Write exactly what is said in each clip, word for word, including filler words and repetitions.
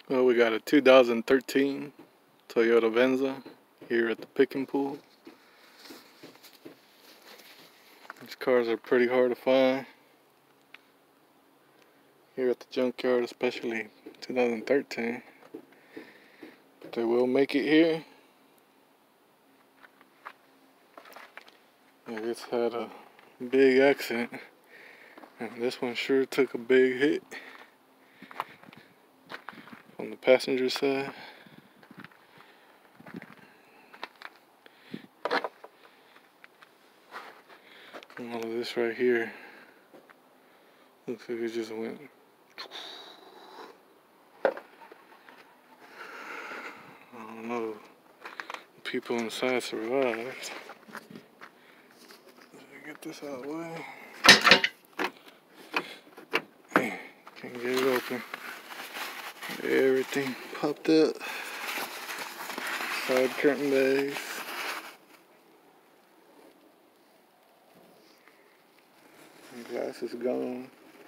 Well, we got a two thousand thirteen Toyota Venza here at the picking pool. These cars are pretty hard to find here at the junkyard, especially two thousand thirteen. But they will make it here. Yeah, this had a big accident, and this one sure took a big hit on the passenger side. And all of this right here looks like it just went. I don't know. People inside survived. Let me get this out of the way. Man, can't get it open. Everything popped up. Side curtain bags. The glass is gone.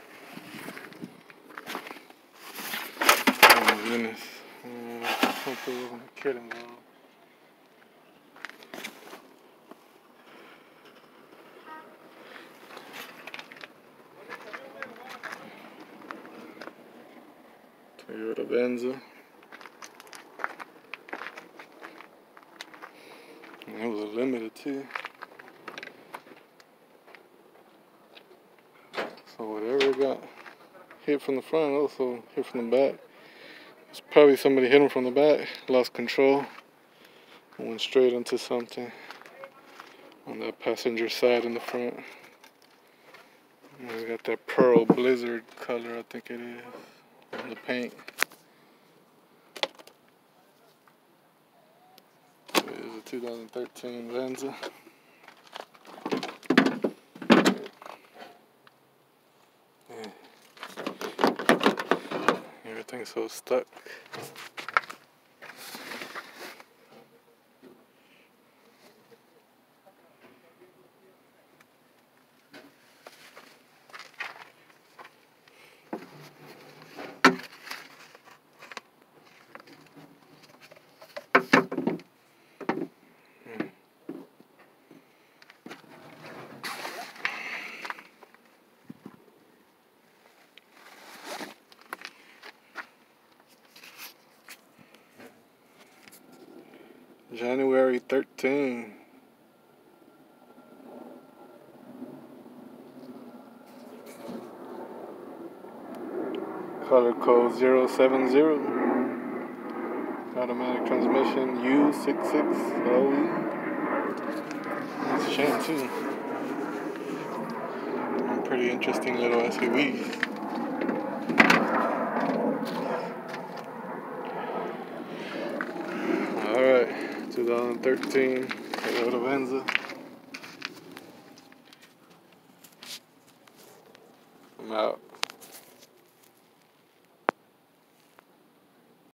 Oh my goodness. Uh, hopefully there wasn't a kid involved. Toyota Venza. And it was a limited too. So whatever got hit from the front also hit from the back. It's probably somebody hit him from the back, lost control, and went straight into something on that passenger side in the front. And we got that pearl blizzard color, I think it is, on the paint. It is a two thousand thirteen Venza. Yeah. Everything's so stuck. January thirteenth. Color code zero seven zero. Automatic transmission U sixty-six L E. It's a shame too. A pretty interesting little S U V. Alright, two thousand thirteen Toyota Venza. I'm out.